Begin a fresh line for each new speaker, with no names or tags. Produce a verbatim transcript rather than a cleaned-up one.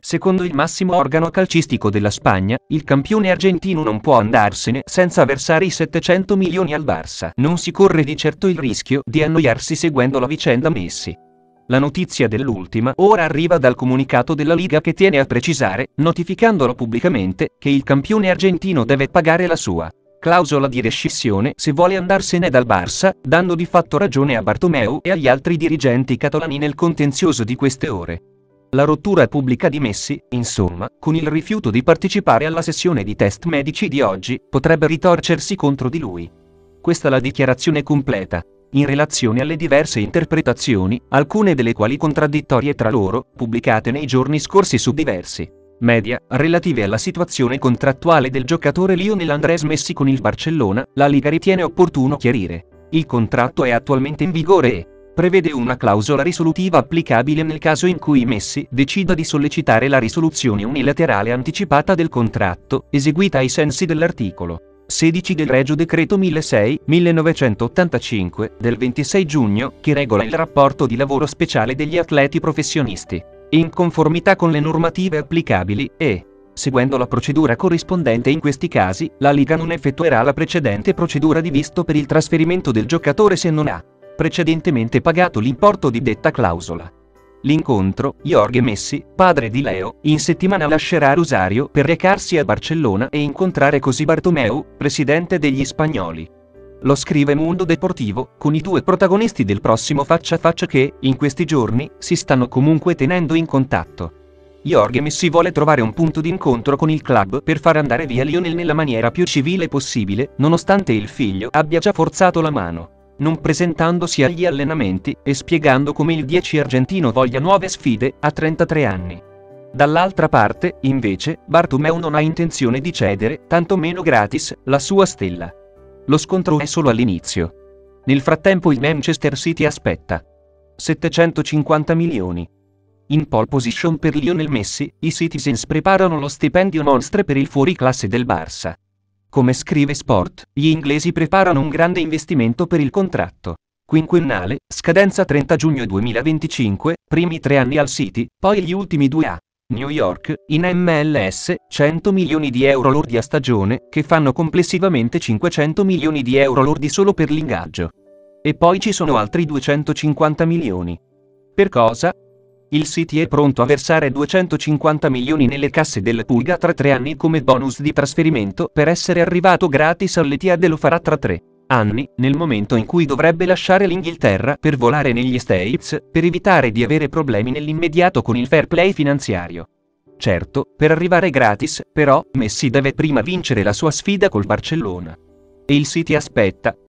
Secondo il massimo organo calcistico della Spagna, il campione argentino non può andarsene senza versare i settecento milioni al Barça. Non si corre di certo il rischio di annoiarsi seguendo la vicenda Messi. La notizia dell'ultima ora arriva dal comunicato della Liga che tiene a precisare, notificandolo pubblicamente, che il campione argentino deve pagare la sua clausola di rescissione se vuole andarsene dal Barça, dando di fatto ragione a Bartomeu e agli altri dirigenti catalani nel contenzioso di queste ore. La rottura pubblica di Messi, insomma, con il rifiuto di partecipare alla sessione di test medici di oggi, potrebbe ritorcersi contro di lui. Questa è la dichiarazione completa. In relazione alle diverse interpretazioni, alcune delle quali contraddittorie tra loro, pubblicate nei giorni scorsi su diversi media, relative alla situazione contrattuale del giocatore Lionel Andrés Messi con il Barcellona, la Liga ritiene opportuno chiarire. Il contratto è attualmente in vigore e prevede una clausola risolutiva applicabile nel caso in cui Messi decida di sollecitare la risoluzione unilaterale anticipata del contratto, eseguita ai sensi dell'articolo sedici del Regio Decreto milleseicento millenovecentottantacinque del ventisei giugno, che regola il rapporto di lavoro speciale degli atleti professionisti, in conformità con le normative applicabili e, seguendo la procedura corrispondente in questi casi, la Liga non effettuerà la precedente procedura di visto per il trasferimento del giocatore se non ha precedentemente pagato l'importo di detta clausola. L'incontro, Jorge Messi, padre di Leo, in settimana lascerà Rosario per recarsi a Barcellona e incontrare così Bartomeu, presidente degli spagnoli. Lo scrive Mundo Deportivo, con i due protagonisti del prossimo faccia a faccia che, in questi giorni, si stanno comunque tenendo in contatto. Jorge Messi vuole trovare un punto di incontro con il club per far andare via Lionel nella maniera più civile possibile, nonostante il figlio abbia già forzato la mano, non presentandosi agli allenamenti, e spiegando come il dieci argentino voglia nuove sfide, a trentatré anni. Dall'altra parte, invece, Bartomeu non ha intenzione di cedere, tantomeno gratis, la sua stella. Lo scontro è solo all'inizio. Nel frattempo il Manchester City aspetta settecentocinquanta milioni. In pole position per Lionel Messi, i Citizens preparano lo stipendio monstre per il fuoriclasse del Barça. Come scrive Sport, gli inglesi preparano un grande investimento per il contratto quinquennale, scadenza trenta giugno duemilaventicinque, primi tre anni al City, poi gli ultimi due a New York, in M L S, cento milioni di euro lordi a stagione, che fanno complessivamente cinquecento milioni di euro lordi solo per l'ingaggio. E poi ci sono altri duecentocinquanta milioni. Per cosa? Il City è pronto a versare duecentocinquanta milioni nelle casse del Pulga tra tre anni come bonus di trasferimento per essere arrivato gratis all'Etihad e lo farà tra tre anni, nel momento in cui dovrebbe lasciare l'Inghilterra per volare negli States, per evitare di avere problemi nell'immediato con il fair play finanziario. Certo, per arrivare gratis, però, Messi deve prima vincere la sua sfida col Barcellona. E il City aspetta,